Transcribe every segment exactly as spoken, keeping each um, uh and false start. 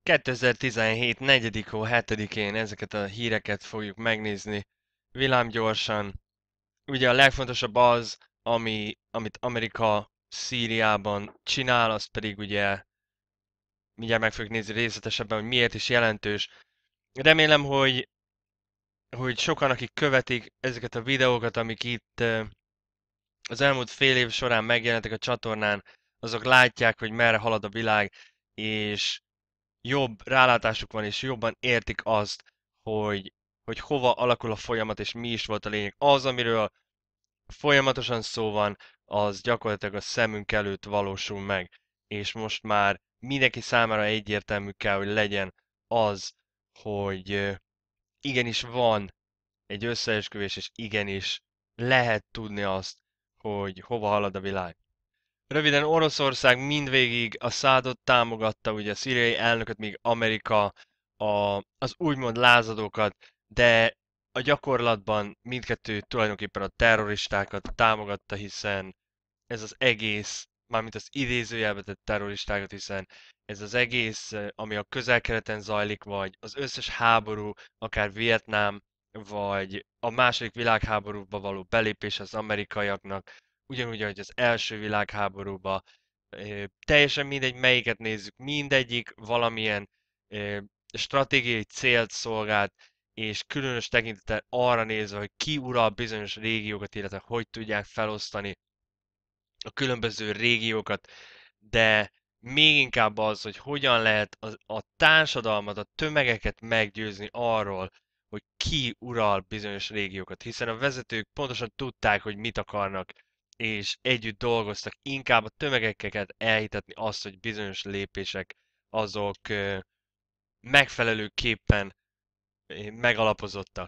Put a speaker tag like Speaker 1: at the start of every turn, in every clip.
Speaker 1: kétezer-tizenhét. negyedik hó hetedikén ezeket a híreket fogjuk megnézni villámgyorsan. Ugye a legfontosabb az, ami, amit Amerika Szíriában csinál, az pedig ugye mindjárt meg fogjuk nézni részletesebben, hogy miért is jelentős. Remélem, hogy, hogy sokan, akik követik ezeket a videókat, amik itt eh, az elmúlt fél év során megjelentek a csatornán, azok látják, hogy merre halad a világ, és jobb rálátásuk van, és jobban értik azt, hogy, hogy hova alakul a folyamat, és mi is volt a lényeg. Az, amiről folyamatosan szó van, az gyakorlatilag a szemünk előtt valósul meg. És most már mindenki számára egyértelmű kell, hogy legyen az, hogy ö, igenis van egy összeesküvés, és igenis lehet tudni azt, hogy hova halad a világ. Röviden Oroszország mindvégig a Szádot támogatta, ugye a szíriai elnököt, míg Amerika a, az úgymond lázadókat, de a gyakorlatban mindkettő tulajdonképpen a terroristákat támogatta, hiszen ez az egész, mármint az idézőjelbe tett terroristákat, hiszen ez az egész, eh, ami a közel-keleten zajlik, vagy az összes háború, akár Vietnám, vagy a második világháborúba való belépés az amerikaiaknak, ugyanúgy, ahogy az első világháborúba, eh, teljesen mindegy, melyiket nézzük, mindegyik valamilyen eh, stratégiai célt szolgált, és különös tekintettel arra nézve, hogy ki ural bizonyos régiókat, illetve hogy tudják felosztani a különböző régiókat, de még inkább az, hogy hogyan lehet a, a társadalmat, a tömegeket meggyőzni arról, hogy ki ural bizonyos régiókat, hiszen a vezetők pontosan tudták, hogy mit akarnak, és együtt dolgoztak, inkább a tömegeket elhitetni azt, hogy bizonyos lépések azok ö, megfelelőképpen ö, megalapozottak.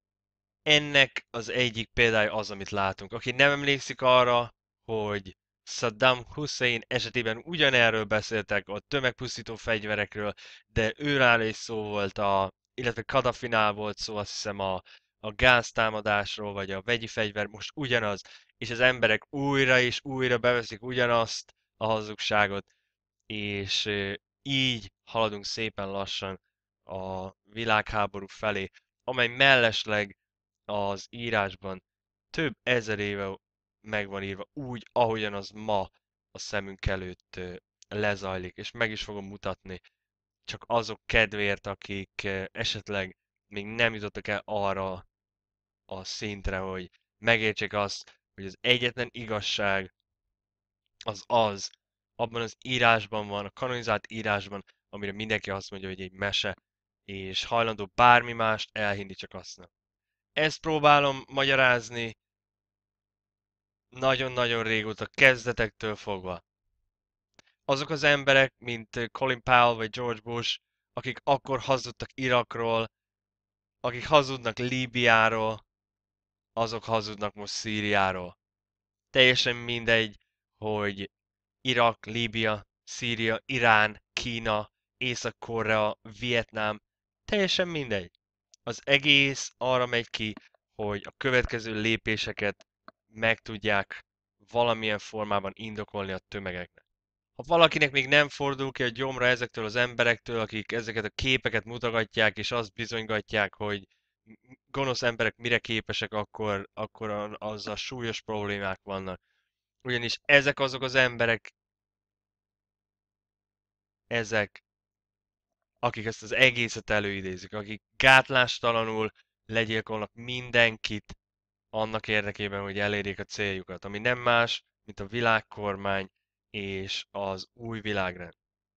Speaker 1: Ennek az egyik példája az, amit látunk. Aki nem emlékszik arra, hogy Saddam Hussein esetében ugyanerről beszéltek, a tömegpusztító fegyverekről, de őrála is szó volt, a, illetve Kadhafinál volt szó, azt hiszem a, a gáztámadásról, vagy a vegyi fegyver, most ugyanaz, és az emberek újra és újra beveszik ugyanazt a hazugságot, és ö, így haladunk szépen lassan a világháború felé, amely mellesleg az írásban több ezer éve meg van írva, úgy, ahogyan az ma a szemünk előtt ö, lezajlik, és meg is fogom mutatni, csak azok kedvéért, akik ö, esetleg még nem jutottak el arra a szintre, hogy megértsék azt, hogy az egyetlen igazság az az, abban az írásban van, a kanonizált írásban, amire mindenki azt mondja, hogy egy mese, és hajlandó bármi mást elhinni, csak azt nem. Ezt próbálom magyarázni nagyon-nagyon régóta, kezdetektől fogva. Azok az emberek, mint Colin Powell vagy George Bush, akik akkor hazudtak Irakról, akik hazudnak Líbiáról, azok hazudnak most Szíriáról. Teljesen mindegy, hogy Irak, Líbia, Szíria, Irán, Kína, Észak-Korea, Vietnám, teljesen mindegy. Az egész arra megy ki, hogy a következő lépéseket meg tudják valamilyen formában indokolni a tömegeknek. Ha valakinek még nem fordul ki a gyomra ezektől az emberektől, akik ezeket a képeket mutogatják, és azt bizonygatják, hogy gonosz emberek mire képesek, akkor, akkor azzal súlyos problémák vannak. Ugyanis ezek azok az emberek, ezek, akik ezt az egészet előidézik, akik gátlástalanul legyilkolnak mindenkit annak érdekében, hogy elérjék a céljukat, ami nem más, mint a világkormány és az új világrend.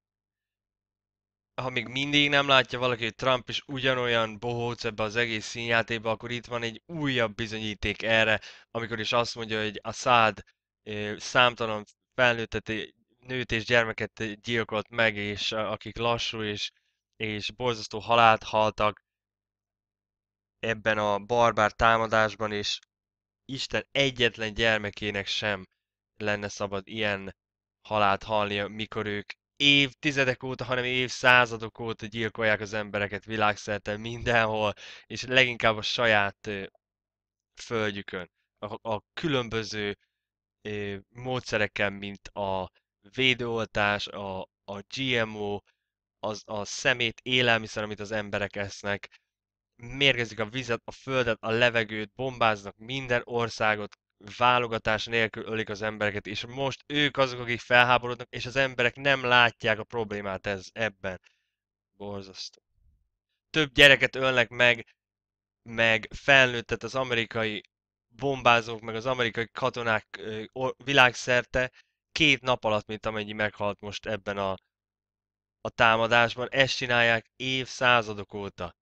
Speaker 1: Ha még mindig nem látja valaki, hogy Trump is ugyanolyan bohóc ebbe az egész színjátékba, akkor itt van egy újabb bizonyíték erre, amikor is azt mondja, hogy Assad eh, számtalan felnőttet, eh, nőt és gyermeket gyilkolt meg, és eh, akik lassú és, és borzasztó halált haltak ebben a barbár támadásban, és Isten egyetlen gyermekének sem lenne szabad ilyen halált halnia, mikor ők évtizedek óta, hanem évszázadok óta gyilkolják az embereket világszerte mindenhol, és leginkább a saját ö, földjükön. A, a különböző ö, módszerekkel, mint a védőoltás, a, a gé em o, az, a szemét, élelmiszer, amit az emberek esznek, mérgezik a vizet, a földet, a levegőt, bombáznak minden országot, válogatás nélkül ölik az embereket, és most ők azok, akik felháborodnak, és az emberek nem látják a problémát ez, ebben. Borzasztó. Több gyereket ölnek meg, meg felnőttet az amerikai bombázók, meg az amerikai katonák ö, or- világszerte két nap alatt, mint amennyi meghalt most ebben a, a támadásban. Ezt csinálják évszázadok óta.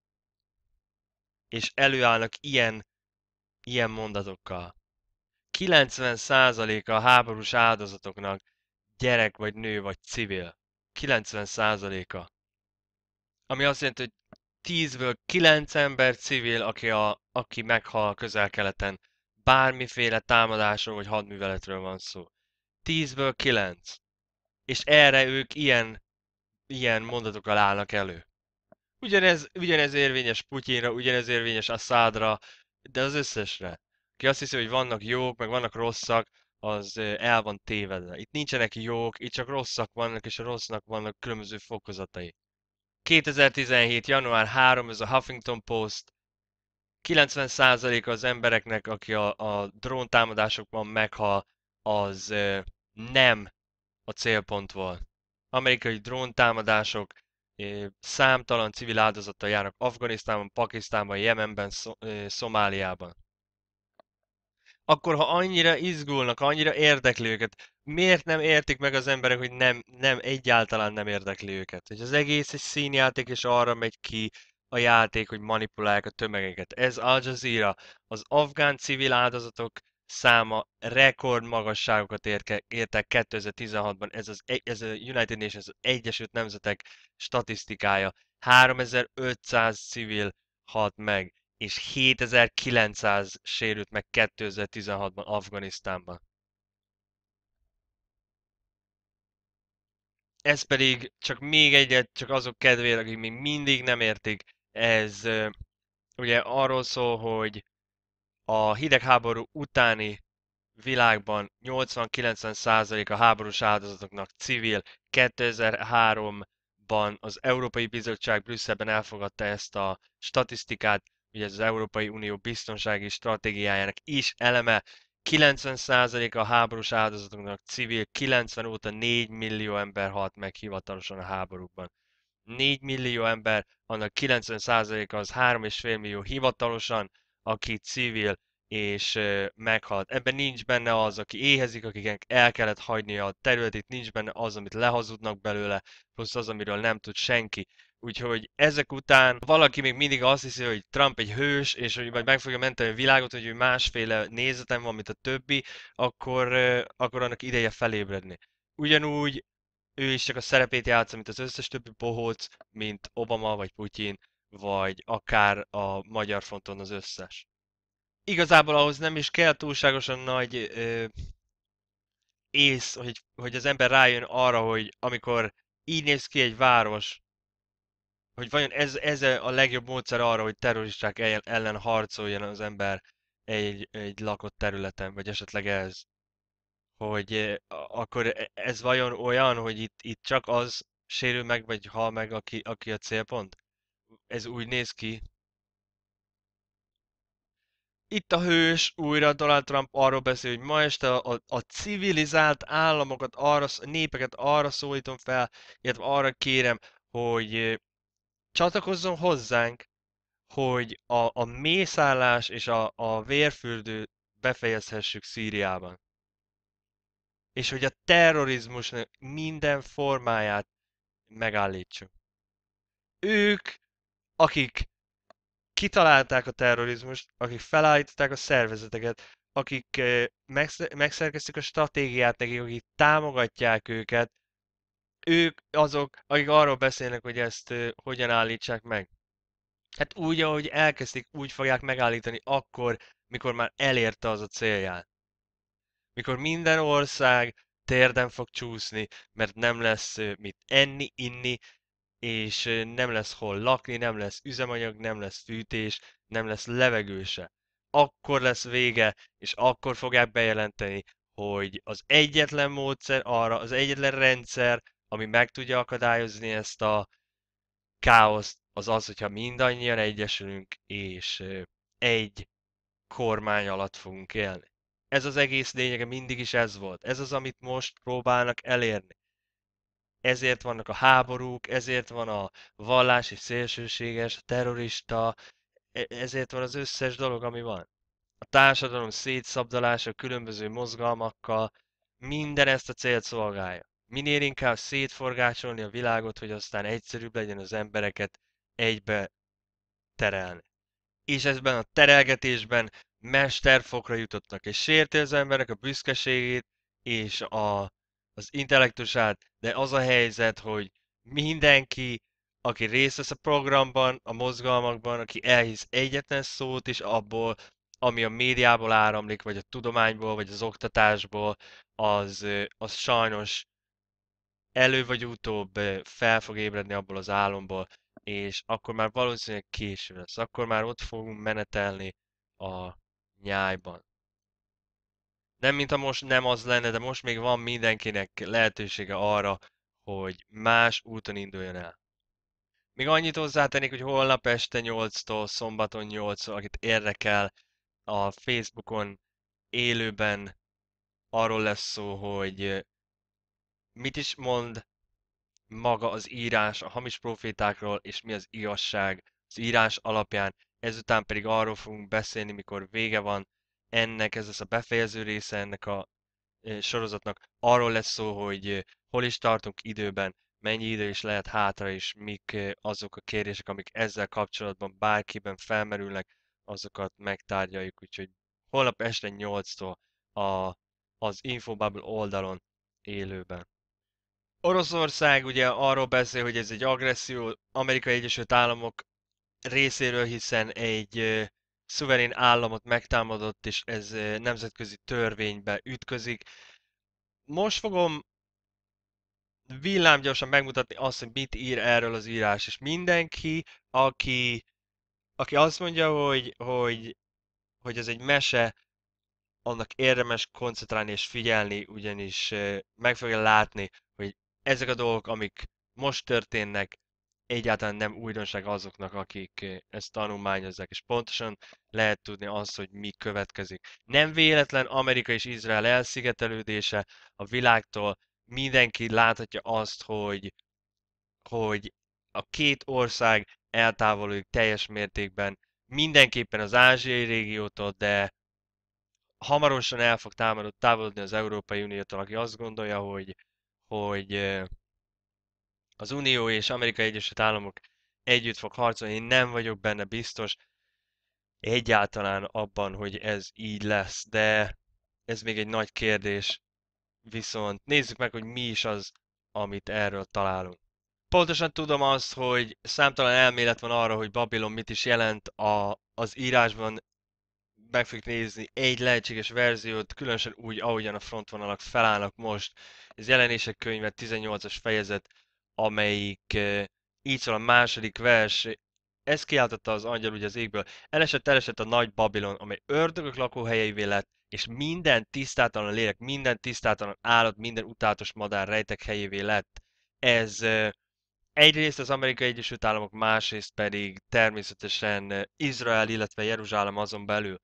Speaker 1: És előállnak ilyen, ilyen mondatokkal. kilencven százaléka a háborús áldozatoknak gyerek vagy nő vagy civil. kilencven százaléka. Ami azt jelenti, hogy tízből kilenc ember civil, aki, a, aki meghal közel-keleten. Bármiféle támadásról vagy hadműveletről van szó. tízből kilenc. És erre ők ilyen, ilyen mondatokkal állnak elő. Ugyanez, ugyanez érvényes Putyinra, ugyanez érvényes Assadra, de az összesre. Ki azt hiszi, hogy vannak jók, meg vannak rosszak, az el van tévedve. Itt nincsenek jók, itt csak rosszak vannak, és a rossznak vannak különböző fokozatai. kétezer-tizenhét. január harmadika, ez a Huffington Post. kilencven százaléka az embereknek, aki a, a dróntámadásokban meghal, az ö, nem a célpont volt. Amerikai dróntámadások, ö, számtalan civil áldozattal járnak Afganisztánban, Pakisztánban, Jemenben, Szom- ö, Szomáliában. Akkor ha annyira izgulnak, annyira érdekli őket, miért nem értik meg az emberek, hogy nem, nem egyáltalán nem érdekli őket? Hogy az egész egy színjáték, és arra megy ki a játék, hogy manipulálják a tömegeket. Ez Al Jazeera. Az afgán civil áldozatok száma rekord magasságokat érke, értek kétezer-tizenhatban. Ez az egy- ez a United Nations, az Egyesült Nemzetek statisztikája. háromezer-ötszáz civil halt meg és hétezer-kilencszáz sérült meg kétezer-tizenhatban Afganisztánban. Ez pedig csak még egyet, csak azok kedvére, akik még mindig nem értik, ez ö, ugye arról szól, hogy a hidegháború utáni világban nyolcvan-kilencven százalék a háborús áldozatoknak civil. kétezer-háromban az Európai Bizottság Brüsszelben elfogadta ezt a statisztikát, ugye ez az Európai Unió biztonsági stratégiájának is eleme. kilencven százalék a háborús áldozatoknak civil, kilencven óta négy millió ember halt meg hivatalosan a háborúkban. négy millió ember, annak kilencven százaléka az három és fél millió hivatalosan, aki civil és ö, meghalt. Ebben nincs benne az, aki éhezik, akiknek el kellett hagynia a területét, nincs benne az, amit lehazudnak belőle, plusz az, amiről nem tud senki. Úgyhogy ezek után valaki még mindig azt hiszi, hogy Trump egy hős, és hogy majd meg fogja menteni a világot, hogy ő másféle nézetem van, mint a többi, akkor, ö, akkor annak ideje felébredni. Ugyanúgy ő is csak a szerepét játsza, mint az összes többi bohóc, mint Obama vagy Putyin, vagy akár a magyar fronton az összes. Igazából ahhoz nem is kell túlságosan nagy ö, ész, hogy, hogy az ember rájön arra, hogy amikor így néz ki egy város, hogy vajon ez, ez a legjobb módszer arra, hogy terroristák ellen harcoljon az ember egy, egy lakott területen, vagy esetleg ez. Hogy eh, a- akkor e- ez vajon olyan, hogy itt, itt csak az sérül meg, vagy hal meg, aki, aki a célpont? Ez úgy néz ki. Itt a hős újra Donald Trump arról beszél, hogy ma este a, a, a civilizált államokat, arra, népeket arra szólítom fel, illetve arra kérem, hogy eh, csatlakozzon hozzánk, hogy a, a mészállás és a, a vérfürdő befejezhessük Szíriában. És hogy a terrorizmusnak minden formáját megállítsuk. Ők, akik kitalálták a terrorizmust, akik felállították a szervezeteket, akik eh, megsz- megszerkezték a stratégiát nekik, akik támogatják őket, ők azok, akik arról beszélnek, hogy ezt eh, hogyan állítsák meg. Hát úgy, ahogy elkezdték, úgy fogják megállítani akkor, mikor már elérte az a célját. Mikor minden ország térden fog csúszni, mert nem lesz eh, mit enni, inni, és nem lesz hol lakni, nem lesz üzemanyag, nem lesz fűtés, nem lesz levegő se. Akkor lesz vége, és akkor fogják bejelenteni, hogy az egyetlen módszer arra, az egyetlen rendszer, ami meg tudja akadályozni ezt a káosz az az, hogyha mindannyian egyesülünk, és egy kormány alatt fogunk élni. Ez az egész lényege mindig is ez volt. Ez az, amit most próbálnak elérni. Ezért vannak a háborúk, ezért van a vallási szélsőséges, a terrorista, e- ezért van az összes dolog, ami van. A társadalom szétszabdalása különböző mozgalmakkal, minden ezt a célt szolgálja. Minél inkább szétforgácsolni a világot, hogy aztán egyszerűbb legyen az embereket egybe terelni. És ebben a terelgetésben mesterfokra jutottak, és sérti az emberek a büszkeségét és a, az intellektusát, de az a helyzet, hogy mindenki, aki részt vesz a programban, a mozgalmakban, aki elhisz egyetlen szót is abból, ami a médiából áramlik, vagy a tudományból, vagy az oktatásból, az, az sajnos elő vagy utóbb fel fog ébredni abból az álomból, és akkor már valószínűleg késő lesz. Akkor már ott fogunk menetelni a nyájban. Nem, mintha most nem az lenne, de most még van mindenkinek lehetősége arra, hogy más úton induljon el. Még annyit hozzátennék, hogy holnap este nyolctól szombaton nyolctól, akit érdekel, a Facebookon élőben arról lesz szó, hogy mit is mond maga az írás a hamis profétákról, és mi az igazság az írás alapján. Ezután pedig arról fogunk beszélni, mikor vége van ennek, ez lesz a befejező része ennek a sorozatnak. Arról lesz szó, hogy hol is tartunk időben, mennyi idő is lehet hátra, és mik azok a kérdések, amik ezzel kapcsolatban bárkiben felmerülnek, azokat megtárgyaljuk. Úgyhogy holnap este nyolctól a, az Infobubble oldalon élőben. Oroszország ugye arról beszél, hogy ez egy agresszió Amerikai Egyesült Államok részéről, hiszen egy ö, szuverén államot megtámadott, és ez ö, nemzetközi törvénybe ütközik. Most fogom villámgyorsan megmutatni azt, hogy mit ír erről az írás, és mindenki, aki, aki azt mondja, hogy, hogy, hogy ez egy mese, annak érdemes koncentrálni és figyelni, ugyanis ö, meg fogja látni, hogy ezek a dolgok, amik most történnek, egyáltalán nem újdonság azoknak, akik eh, ezt tanulmányozzák, és pontosan lehet tudni azt, hogy mi következik. Nem véletlen Amerika és Izrael elszigetelődése a világtól, mindenki láthatja azt, hogy, hogy a két ország eltávolodik teljes mértékben, mindenképpen az ázsiai régiótól, de hamarosan el fog távolodni az Európai Uniótól, aki azt gondolja, hogy, hogy eh, az Unió és Amerikai Egyesült Államok együtt fog harcolni, én nem vagyok benne biztos egyáltalán abban, hogy ez így lesz, de ez még egy nagy kérdés, viszont nézzük meg, hogy mi is az, amit erről találunk. Pontosan tudom azt, hogy számtalan elmélet van arra, hogy Babilon mit is jelent a, az írásban, meg fogjuk nézni egy lehetséges verziót, különösen úgy, ahogyan a frontvonalak felállnak most. Ez Jelenések könyve tizennyolcas fejezet, amelyik eh, így szól a második vers. Ez kiáltotta az angyal ugye az égből. Elesett, elesett a nagy Babilon, amely ördögök lakóhelyeivé lett, és minden tisztátalan lélek, minden tisztátalan állat, minden utálatos madár rejtek helyévé lett. Ez eh, egyrészt az Amerikai Egyesült Államok, másrészt pedig természetesen eh, Izrael, illetve Jeruzsálem azon belül.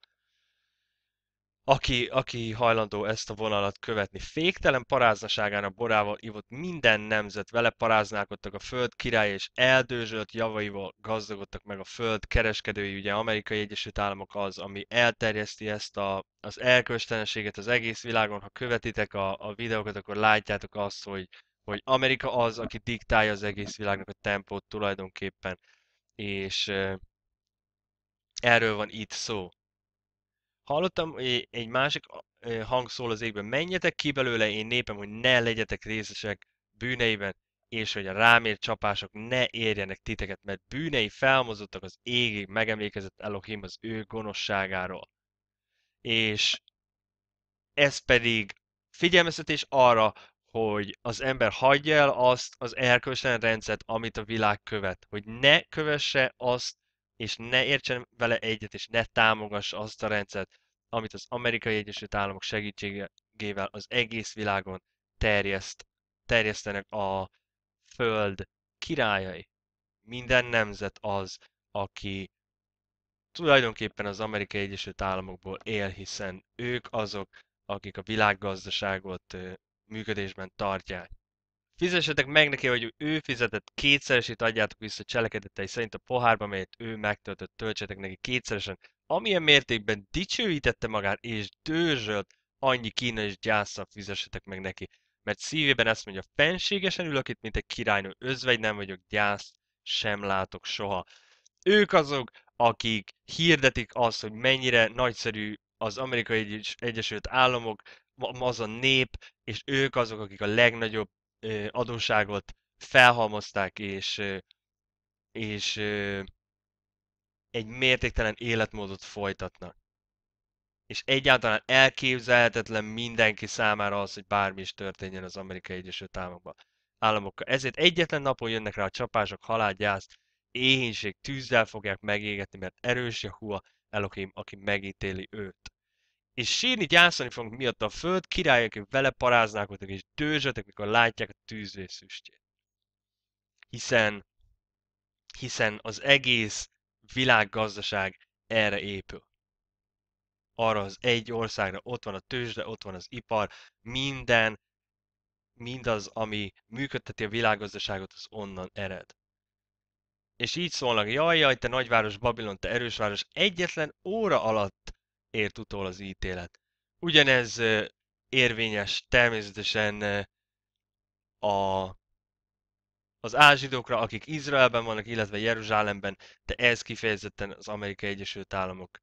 Speaker 1: Aki, aki hajlandó ezt a vonalat követni. Féktelen paráznaságának borával ivott minden nemzet, vele paráználkodtak a föld király, és eldőzsölt javaival gazdagodtak meg a föld kereskedői. Ugye Amerikai Egyesült Államok az, ami elterjeszti ezt a, az elköstelenséget az egész világon. Ha követitek a, a videókat, akkor látjátok azt, hogy, hogy Amerika az, aki diktálja az egész világnak a tempót tulajdonképpen. És uh, erről van itt szó. Hallottam, hogy egy másik hang szól az égben, menjetek ki belőle, én népem, hogy ne legyetek részesek bűneiben, és hogy a rámért csapások ne érjenek titeket, mert bűnei felmozottak az égig, megemlékezett Elohim az ő gonoszságáról. És ez pedig figyelmeztetés arra, hogy az ember hagyja el azt az erkölcstelen rendszert, amit a világ követ. Hogy ne kövesse azt, és ne értsen vele egyet, és ne támogassa azt a rendszert, amit az Amerikai Egyesült Államok segítségével az egész világon terjeszt, terjesztenek a föld királyai. minden nemzet az, aki tulajdonképpen az Amerikai Egyesült Államokból él, hiszen ők azok, akik a világgazdaságot ö, működésben tartják. Fizessetek meg neki, hogy ő fizetett kétszeresét, adjátok vissza cselekedetei szerint a pohárba, melyet ő megtöltött, töltsetek neki kétszeresen. Amilyen mértékben dicsőítette magát és dőzsölt, annyi kína és gyászsal fizessetek meg neki. Mert szívében ezt mondja, fenségesen ülök itt, mint egy királynő, özvegy nem vagyok, gyász sem látok soha. Ők azok, akik hirdetik azt, hogy mennyire nagyszerű az Amerikai Egyes- Egyesült Államok, ma- az a nép, és ők azok, akik a legnagyobb ö, adósságot felhalmozták, és, ö, és ö, egy mértéktelen életmódot folytatnak. És egyáltalán elképzelhetetlen mindenki számára az, hogy bármi is történjen az Amerikai Egyesült Államokban. Államokkal. Ezért egyetlen napon jönnek rá a csapások, halálgyász, éhínség, tűzzel fogják megégetni, mert erős Jahua Elohim, aki megítéli őt. És sírni, gyászolni fognak miatt a föld, királyok, akik vele paráználkodnak, és dőzsötek, mikor látják a tűzvész füstjét. Hiszen, hiszen az egész világgazdaság erre épül. Arra az egy országra, ott van a tőzsde, ott van az ipar, minden, mindaz, ami működteti a világgazdaságot, az onnan ered. És így szólnak, jaj, jaj, te nagyváros Babilon, te erős város, egyetlen óra alatt ért utol az ítélet. Ugyanez ö, érvényes természetesen ö, a, az ázsidókra, akik Izraelben vannak, illetve Jeruzsálemben, de ez kifejezetten az Amerikai Egyesült Államokról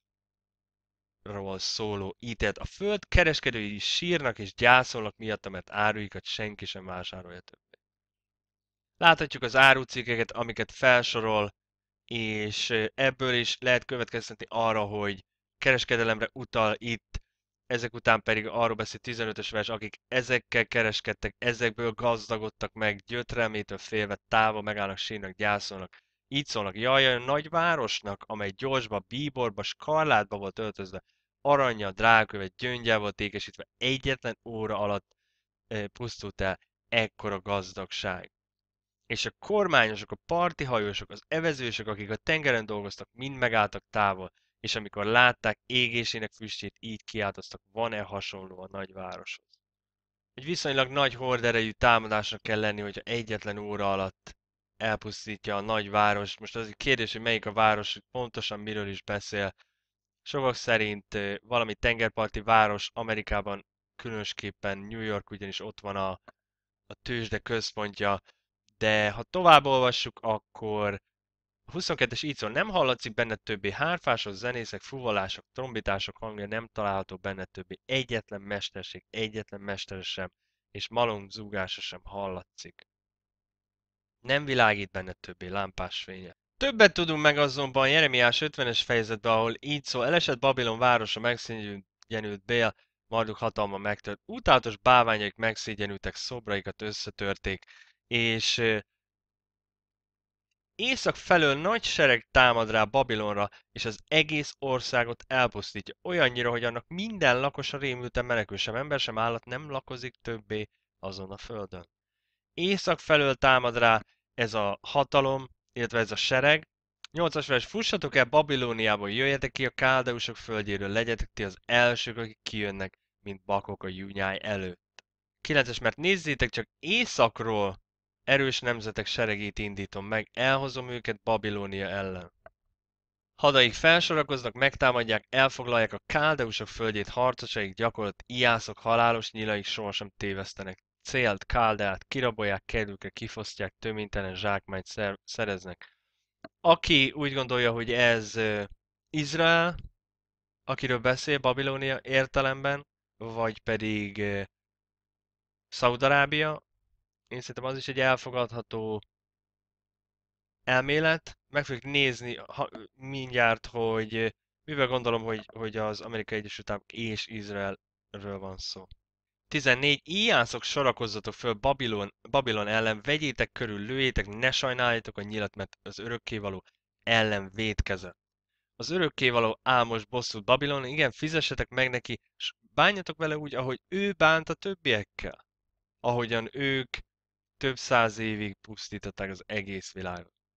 Speaker 1: szóló ítélet. A föld kereskedői is sírnak és gyászolnak miatt, mert áruikat senki sem vásárolja többé. Láthatjuk az árucikkeket, amiket felsorol, és ebből is lehet következtetni arra, hogy kereskedelemre utal itt, ezek után pedig arról beszél tizenötös vers, akik ezekkel kereskedtek, ezekből gazdagodtak meg, gyötrelmétől félve távol megállnak, sírnak, gyászolnak. Így szólnak, jaj, a nagy városnak, amely gyorsba, bíborba, skarlátba volt öltözve, aranya, drágkövet, gyöngyel volt ékesítve, egyetlen óra alatt eh, pusztult el ekkora gazdagság. És a kormányosok, a parti hajósok, az evezősök, akik a tengeren dolgoztak, mind megálltak távol, és amikor látták égésének füstjét, így kiáltoztak, van-e hasonló a nagyvároshoz. Egy viszonylag nagy horderejű támadásnak kell lenni, hogyha egyetlen óra alatt elpusztítja a nagy város. Most az egy kérdés, hogy melyik a város, hogy pontosan miről is beszél. Sokak szerint valami tengerparti város Amerikában, különösképpen New York, ugyanis ott van a, a tőzsde központja, de ha tovább olvassuk, akkor a huszonkettes így szól, nem hallatszik benne többé hárfások, zenészek, fuvolások, trombitások hangja, nem található benne többé egyetlen mesterség, egyetlen mestere sem, és malom zúgása sem hallatszik. Nem világít benne többé lámpás fénye. Többet tudunk meg azonban Jeremiás ötvenes fejezetben, ahol így szól, elesett Babilon városa, megszégyenült Bél, Marduk hatalma megtört, utálatos bálványaik megszégyenültek, szobraikat összetörték, és észak felől nagy sereg támad rá Babilonra, és az egész országot elpusztítja. Olyannyira, hogy annak minden lakosa rémülten menekül, sem ember, sem állat nem lakozik többé azon a földön. Észak felől támad rá ez a hatalom, illetve ez a sereg. nyolcas vers, fussatok el Babilóniából, jöjjetek ki a káldeusok földjéről, legyetek ti az elsők, akik kijönnek, mint bakok a júnyáj előtt. kilences, mert nézzétek csak északról erős nemzetek seregét indítom meg, elhozom őket Babilónia ellen. Hadaik felsorakoznak, megtámadják, elfoglalják a káldeusok földjét, harcosaik gyakorlat, ijászok, halálos nyilaik sohasem tévesztenek. Célt, káldeát, kirabolják, kedvükre kifosztják, töménytelen zsákmányt szer- szereznek. Aki úgy gondolja, hogy ez uh, Izrael, akiről beszél Babilónia értelemben, vagy pedig uh, Szaudarábia, én szerintem az is egy elfogadható elmélet. Meg fogjuk nézni ha, mindjárt, hogy mivel gondolom, hogy, hogy az Amerikai Egyesült Államok és Izraelről van szó. tizennégy. Íjászok, sorakozzatok föl Babilon, Babilon ellen, vegyétek körül, lőjétek, ne sajnáljátok a nyilat, mert az örökkévaló ellen vétkezett. Az örökkévaló álmos bosszút Babilon, igen, fizessetek meg neki, és bánjatok vele úgy, ahogy ő bánt a többiekkel. Ahogyan ők több száz évig pusztították az egész világot.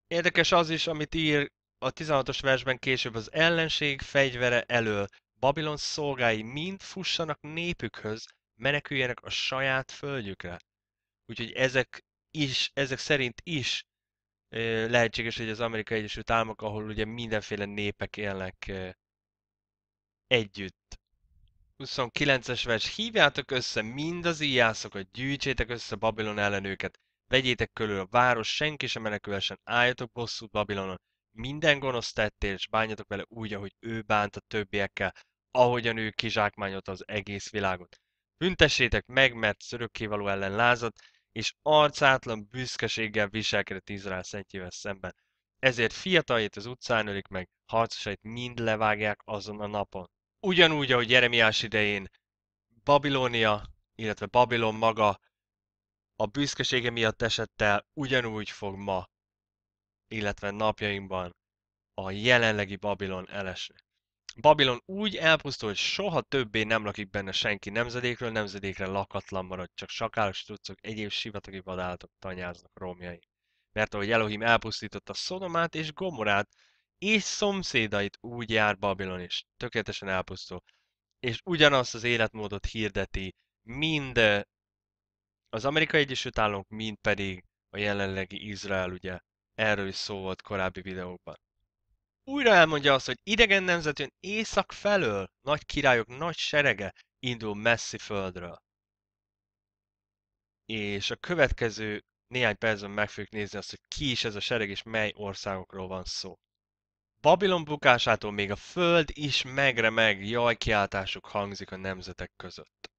Speaker 1: Érdekes az is, amit ír a tizenhatos versben később: az ellenség fegyvere elől Babilon szolgái mind fussanak népükhöz, meneküljenek a saját földjükre. Úgyhogy ezek is, ezek szerint is ö, lehetséges, hogy az Amerikai Egyesült Államok, ahol ugye mindenféle népek élnek ö, együtt. huszonkilences vers: hívjátok össze mind az íjászokat, gyűjtsétek össze Babilon ellen őket, vegyétek körül a város, senki sem menekülhessen, álljatok bosszút Babilonon, minden gonosz tettél, és bánjatok vele úgy, ahogy ő bánt a többiekkel, ahogyan ő kizsákmányolta az egész világot. Büntessétek meg, mert az örökkévaló ellen lázadt, és arcátlan büszkeséggel viselkedett Izrael szentjével szemben. Ezért fiataljait az utcán ölik meg, harcosait mind levágják azon a napon. Ugyanúgy, ahogy Jeremiás idején Babilónia, illetve Babilon maga a büszkesége miatt esett el, ugyanúgy fog ma, illetve napjainkban a jelenlegi Babilon elesni. Babilon úgy elpusztul, hogy soha többé nem lakik benne senki, nemzedékről nemzedékre lakatlan marad, csak sakálos truccok, egyéb sivatagi vadállatok tanyáznak romjai. Mert ahogy Elohim elpusztította Szodomát és Gomorát, és szomszédait, úgy jár Babilon is, tökéletesen elpusztul. És ugyanazt az életmódot hirdeti mind az Amerikai Egyesült Államok, mind pedig a jelenlegi Izrael, ugye. Erről is szó volt korábbi videókban. Újra elmondja azt, hogy idegen nemzet jön észak felől, nagy királyok nagy serege indul messzi földről. És a következő néhány percben meg fogjuk nézni azt, hogy ki is ez a sereg, és mely országokról van szó. Babilon bukásától még a föld is megremeg, jajkiáltásuk hangzik a nemzetek között.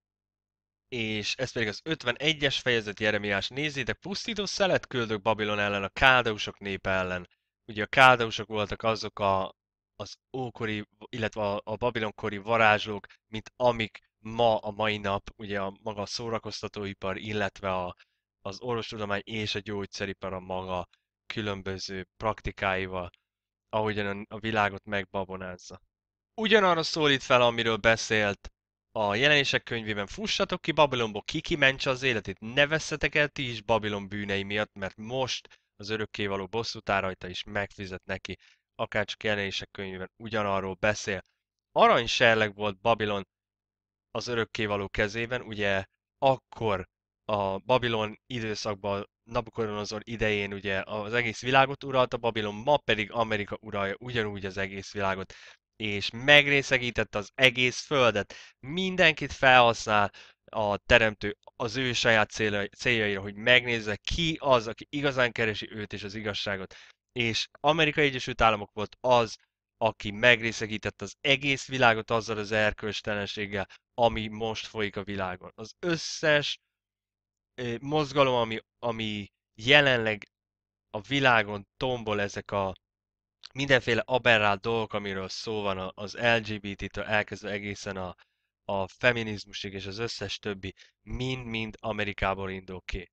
Speaker 1: És ez pedig az ötvenegyes fejezet, Jeremiás: nézzétek, pusztító szelet küldök Babilon ellen, a káldeusok népe ellen. Ugye a káldeusok voltak azok a, az ókori, illetve a, a babilonkori varázslók, mint amik ma, a mai nap, ugye a maga a szórakoztatóipar, illetve a, az orvostudomány és a gyógyszeripar a maga különböző praktikáival, ahogyan a, a világot megbabonázza. Ugyanarra szólít fel, amiről beszélt a jelenések könyvében: fussatok ki Babilonból, ki kimentse az életét, ne vesszetek el ti is Babilon bűnei miatt, mert most az örökkévaló bosszút áll rajta, és megfizet neki. Akárcsak jelenések könyvében ugyanarról beszél. Aranyserleg volt Babilon az örökkévaló kezében, ugye akkor a Babilon időszakban, Nabukodonozor idején ugye az egész világot uralta Babilon, ma pedig Amerika uralja ugyanúgy az egész világot, és megrészegítette az egész földet. Mindenkit felhasznál a teremtő az ő saját céljaira, hogy megnézze, ki az, aki igazán keresi őt és az igazságot. És Amerikai Egyesült Államok volt az, aki megrészegítette az egész világot azzal az erkölcstelenséggel, ami most folyik a világon. Az összes ö, mozgalom, ami, ami jelenleg a világon tombol, ezek a mindenféle aberrált dolgok, amiről szó van, az el gé bé té-től elkezdve egészen a, a feminizmusig és az összes többi, mind-mind Amerikából indul ki.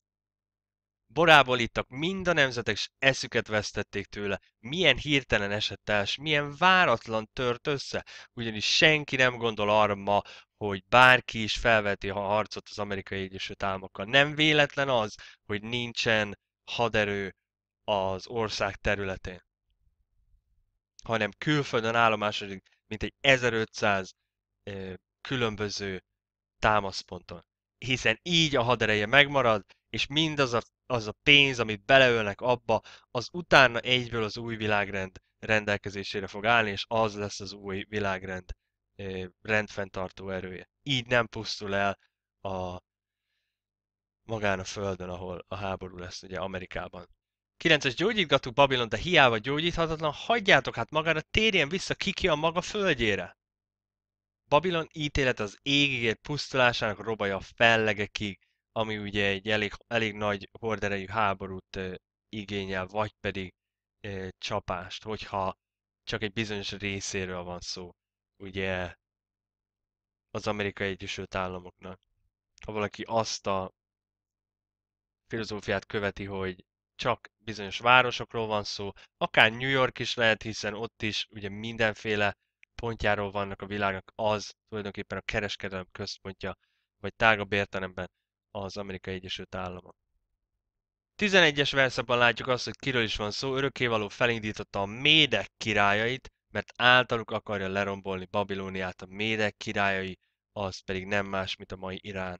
Speaker 1: Borából ittak mind a nemzetek, és eszüket vesztették tőle. Milyen hirtelen esett el, és milyen váratlan tört össze. Ugyanis senki nem gondol arra ma, hogy bárki is felveti a harcot az Amerikai Egyesült Államokkal. Nem véletlen az, hogy nincsen haderő az ország területén, hanem külföldön állomásodik mintegy ezerötszáz ö, különböző támaszponton. Hiszen így a hadereje megmarad, és mindaz a, az a pénz, amit beleölnek abba, az utána egyből az új világrend rendelkezésére fog állni, és az lesz az új világrend eh, rendfenntartó erője. Így nem pusztul el a magán a földön, ahol a háború lesz, ugye Amerikában. kilences gyógyítgatuk Babilon, de hiába gyógyíthatatlan, hagyjátok hát magára, térjen vissza kiki a maga földjére. Babilon ítélet az égig egy pusztulásának robaja a fellegekig, ami ugye egy elég, elég nagy horderejű háborút e, igényel, vagy pedig e, csapást, hogyha csak egy bizonyos részéről van szó, ugye az Amerikai Egyesült Államoknak. Ha valaki azt a filozófiát követi, hogy csak bizonyos városokról van szó, akár New York is lehet, hiszen ott is ugye mindenféle pontjáról vannak a világnak, az tulajdonképpen a kereskedelem központja, vagy tágabb értelemben az Amerikai Egyesült Államok. tizenegyes verszakban látjuk azt, hogy kiről is van szó, örökkévaló felindította a médek királyait, mert általuk akarja lerombolni Babilóniát. A médek királyai, az pedig nem más, mint a mai Irán.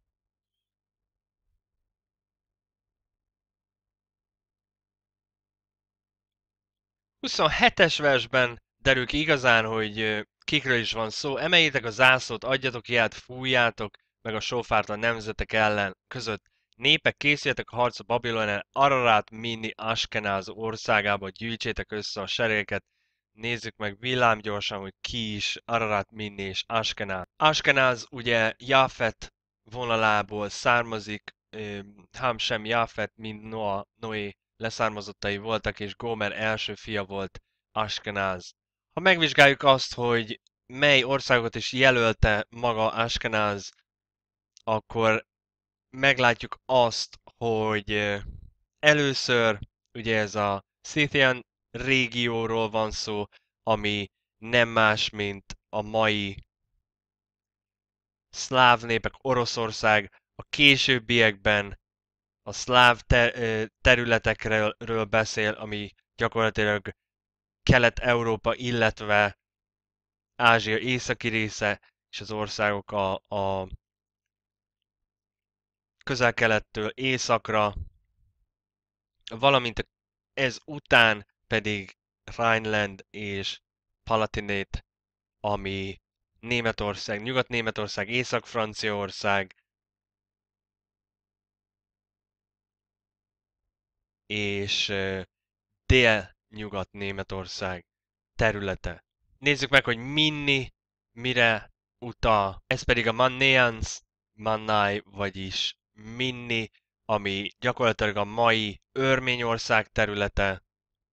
Speaker 1: huszonhetes versben derül ki igazán, hogy kikről is van szó. Emeljétek a zászlót, adjatok jelt, fújjátok meg a sófárt a nemzetek ellen között. Népek, készüljetek a harcba Babilon ellen, Ararat, Minni, Askenáz országába, gyűjtsétek össze a seregeket. Nézzük meg villámgyorsan, hogy ki is Ararat, Minni és Askenáz. Askenáz ugye Jafet vonalából származik, Ham sem Jafet, mint Noa, Noé leszármazottai voltak, és Gómer első fia volt Askenáz. Ha megvizsgáljuk azt, hogy mely országokat is jelölte maga Askenáz, akkor meglátjuk azt, hogy először ugye ez a Scythian régióról van szó, ami nem más, mint a mai szláv népek, Oroszország, a későbbiekben a szláv ter- területekről beszél, ami gyakorlatilag Kelet-Európa, illetve Ázsia északi része, és az országok a, a közel-kelettől északra, valamint ez után pedig Rhineland és Palatinate, ami Németország, Nyugat-Németország, Észak-Franciaország, és Dél-Nyugat-Németország területe. Nézzük meg, hogy Minni mire utal. Ez pedig a Manneans, Mannai, vagyis Minni, ami gyakorlatilag a mai Örményország területe,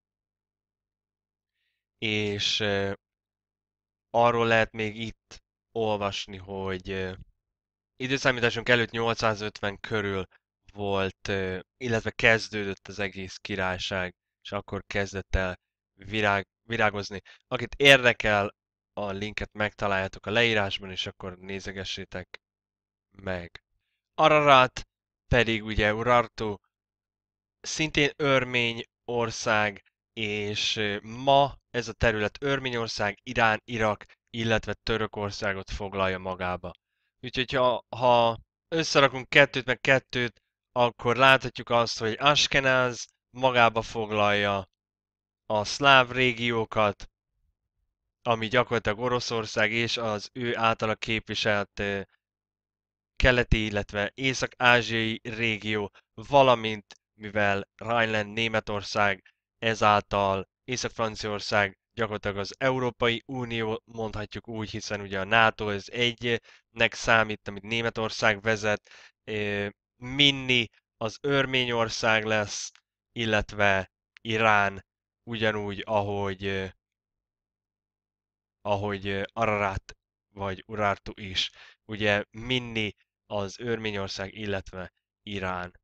Speaker 1: és uh, arról lehet még itt olvasni, hogy uh, időszámításunk előtt nyolcszázötven körül volt, uh, illetve kezdődött az egész királyság, és akkor kezdett el virág, virágozni. Akit érdekel, a linket megtaláljátok a leírásban, és akkor nézegessétek meg. Ararat pedig ugye Urartu, szintén örmény ország, és ma ez a terület Örményország, Irán, Irak, illetve Törökországot foglalja magába. Úgyhogy ha, ha összerakunk kettőt meg kettőt, akkor láthatjuk azt, hogy Askenáz magába foglalja a szláv régiókat, ami gyakorlatilag Oroszország és az ő általa képviselt keleti, illetve észak-ázsiai régió, valamint mivel Rhineland Németország, ezáltal Észak-Franciaország gyakorlatilag az Európai Unió, mondhatjuk úgy, hiszen ugye a NATO ez egynek számít, amit Németország vezet, Minni az Örményország lesz, illetve Irán ugyanúgy, ahogy ahogy Ararat vagy Urartu is. Ugye Minni az Örményország, illetve Irán.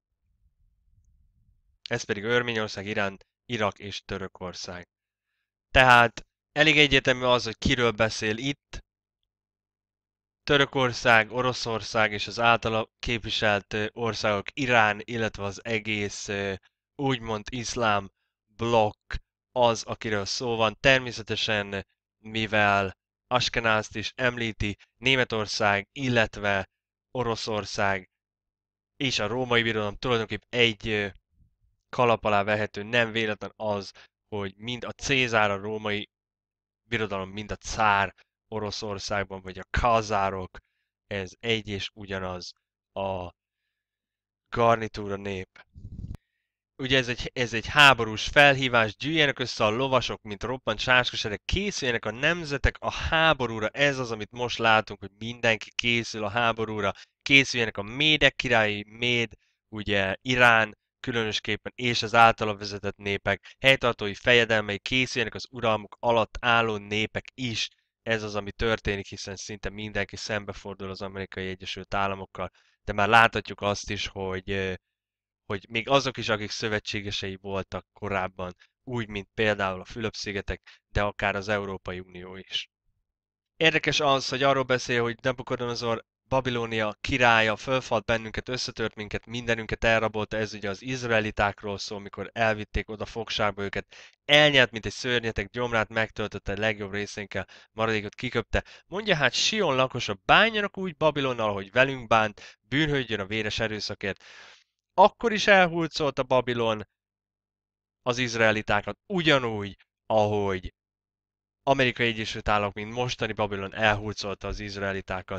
Speaker 1: Ez pedig Örményország, Irán, Irak és Törökország. Tehát elég egyértelmű az, hogy kiről beszél itt. Törökország, Oroszország és az általa képviselt országok, Irán, illetve az egész úgymond iszlám blokk az, akiről szó van. Természetesen, mivel Askenázt is említi, Németország, illetve Oroszország és a római birodalom tulajdonképp egy kalap alá vehető, nem véletlen az, hogy mind a Cézár, a római birodalom, mind a cár Oroszországban, vagy a kazárok, ez egy és ugyanaz a garnitúra nép. Ugye ez egy, ez egy háborús felhívás, gyűjjenek össze a lovasok, mint roppant sáskosereg, készüljenek a nemzetek a háborúra, ez az, amit most látunk, hogy mindenki készül a háborúra, készüljenek a médek királyi, méd, ugye Irán, különösképpen, és az általa vezetett népek, helytartói fejedelmei, készüljenek az uralmuk alatt álló népek is, ez az, ami történik, hiszen szinte mindenki szembefordul az Amerikai Egyesült Államokkal, de már láthatjuk azt is, hogy hogy még azok is, akik szövetségesei voltak korábban, úgy, mint például a Fülöp-szigetek, de akár az Európai Unió is. Érdekes az, hogy arról beszél, hogy Nabukodonozor Babilónia királya fölfalt bennünket, összetört minket, mindenünket elrabolta, ez ugye az izraelitákról szól, mikor elvitték oda fogságba őket, elnyelt, mint egy szörnyetek, gyomrát megtöltötte, legjobb részénkkel, maradékot kiköpte. Mondja hát Sion lakosa, bánjanak úgy Babilonnal, ahogy velünk bánt, bűnhődjön a véres erőszakért. Akkor is elhurcolta Babilon az izraelitákat, ugyanúgy, ahogy Amerikai Egyesült Államok, mint mostani Babilon elhurcolta az izraelitákat,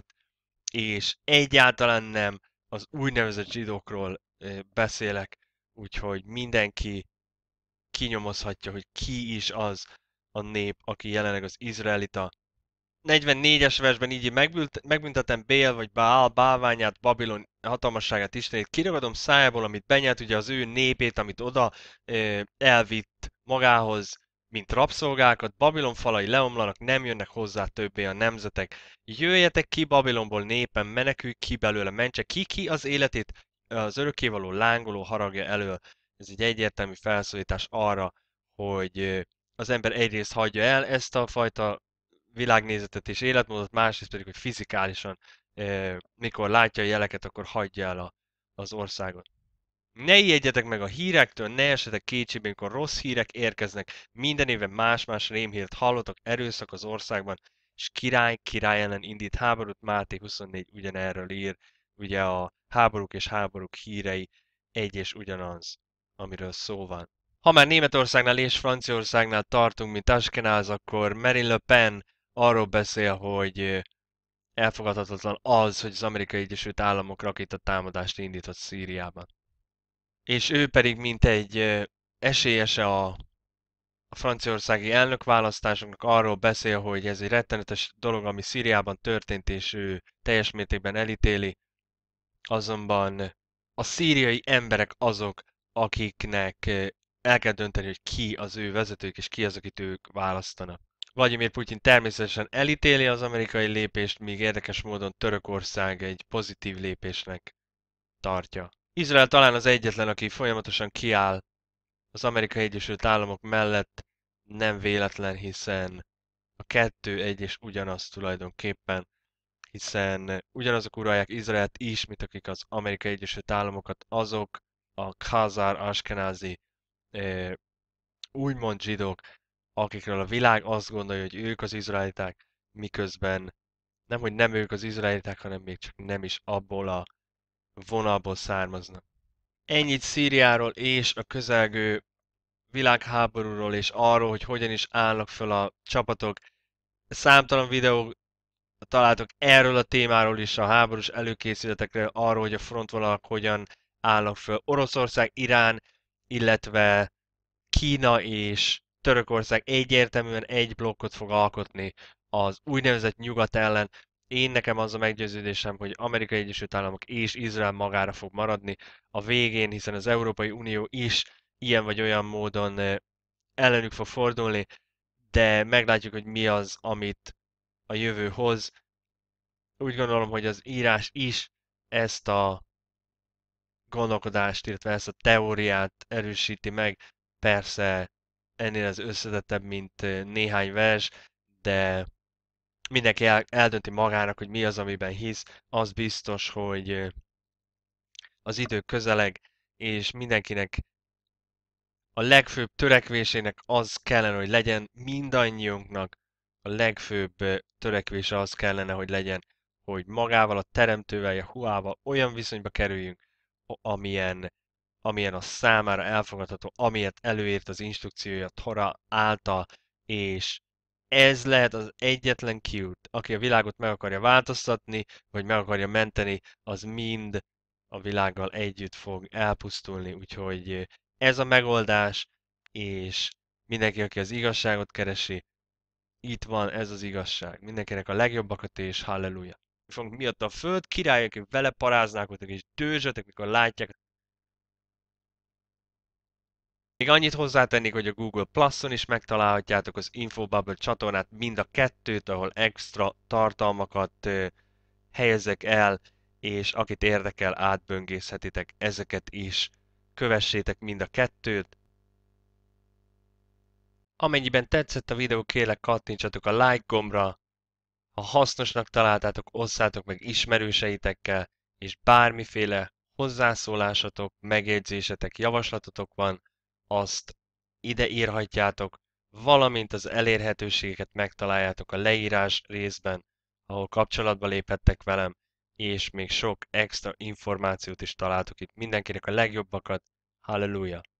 Speaker 1: és egyáltalán nem az úgynevezett zsidókról beszélek, úgyhogy mindenki kinyomozhatja, hogy ki is az a nép, aki jelenleg az izraelita. negyvennégyes versben így megbüntetem Bél vagy Baal bálványát, Babilon hatalmasságát, Istenét, kiragadom szájából, amit benyelt, ugye az ő népét, amit oda ö, elvitt magához, mint rabszolgákat, Babilon falai leomlanak, nem jönnek hozzá többé a nemzetek. Jöjjetek ki Babilonból népen, menekülj ki belőle, mentse ki ki az életét az örökkévaló lángoló haragja elől. Ez egy egyértelmű felszólítás arra, hogy az ember egyrészt hagyja el ezt a fajta világnézetet és életmódot, másrészt pedig, hogy fizikálisan, mikor látja a jeleket, akkor hagyja el a, az országot. Ne ijedjetek meg a hírektől, ne esetek kétségbe, amikor rossz hírek érkeznek. Minden évben más-más rémhírt hallotok, erőszak az országban, és király király ellen indít háborút. Máté huszonnégy ugyanerről ír, ugye a háborúk és háborúk hírei egy és ugyanaz, amiről szó van. Ha már Németországnál és Franciaországnál tartunk, mint Ashkenaz, akkor Marine Le Pen arról beszél, hogy elfogadhatatlan az, hogy az Amerikai Egyesült Államok rakétatámadást indított Szíriában. És ő pedig, mint egy esélyese a, a franciaországi elnökválasztásoknak arról beszél, hogy ez egy rettenetes dolog, ami Szíriában történt, és ő teljes mértékben elítéli. Azonban a szíriai emberek azok, akiknek el kell dönteni, hogy ki az ő vezetők, és ki az, akit ők választanak. Vladimir Putyin természetesen elítéli az amerikai lépést, míg érdekes módon Törökország egy pozitív lépésnek tartja. Izrael talán az egyetlen, aki folyamatosan kiáll az Amerikai Egyesült Államok mellett, nem véletlen, hiszen a kettő egy és ugyanaz tulajdonképpen, hiszen ugyanazok uralják Izraelt is, mint akik az Amerikai Egyesült Államokat, azok a Khazar Ashkenazi úgymond zsidók, akikről a világ azt gondolja, hogy ők az izraeliták, miközben nem, hogy nem ők az izraeliták, hanem még csak nem is abból a vonalból származnak. Ennyit Szíriáról és a közelgő világháborúról, és arról, hogy hogyan is állnak föl a csapatok. Számtalan videó találtok erről a témáról is, a háborús előkészületekről, arról, hogy a frontvonalak hogyan állnak föl. Oroszország, Irán, illetve Kína és Törökország egyértelműen egy blokkot fog alkotni az úgynevezett nyugat ellen. Én nekem az a meggyőződésem, hogy Amerikai Egyesült Államok és Izrael magára fog maradni a végén, hiszen az Európai Unió is ilyen vagy olyan módon ellenük fog fordulni, de meglátjuk, hogy mi az, amit a jövő hoz. Úgy gondolom, hogy az írás is ezt a gondolkodást, illetve ezt a teóriát erősíti meg. Persze ennél az összetettebb, mint néhány vers, de mindenki el, eldönti magának, hogy mi az, amiben hisz. Az biztos, hogy az idő közeleg, és mindenkinek a legfőbb törekvésének az kellene, hogy legyen, mindannyiunknak a legfőbb törekvése az kellene, hogy legyen, hogy magával, a Teremtővel, Jahuával olyan viszonyba kerüljünk, amilyen, amilyen a számára elfogadható, amilyet előírt az instrukciója Tora által, és ez lehet az egyetlen kiút, aki a világot meg akarja változtatni, vagy meg akarja menteni, az mind a világgal együtt fog elpusztulni, úgyhogy ez a megoldás, és mindenki, aki az igazságot keresi, itt van ez az igazság. Mindenkinek a legjobbakat és halleluja. Mi fogunk miatt a föld királyok, akik vele paráználkodtak és dőzsötek, mikor látják. Még annyit hozzátennék, hogy a Google Plus-on is megtalálhatjátok az Infobubble csatornát, mind a kettőt, ahol extra tartalmakat helyezek el, és akit érdekel, átböngészhetitek ezeket is. Kövessétek mind a kettőt. Amennyiben tetszett a videó, kérlek kattintsatok a like gombra, Ha hasznosnak találtátok, osszátok meg ismerőseitekkel, és bármiféle hozzászólásatok, megjegyzésetek, javaslatotok van, azt ide írhatjátok, valamint az elérhetőségeket megtaláljátok a leírás részben, ahol kapcsolatba léphettek velem, és még sok extra információt is találtok itt. Mindenkinek a legjobbakat. Halleluja!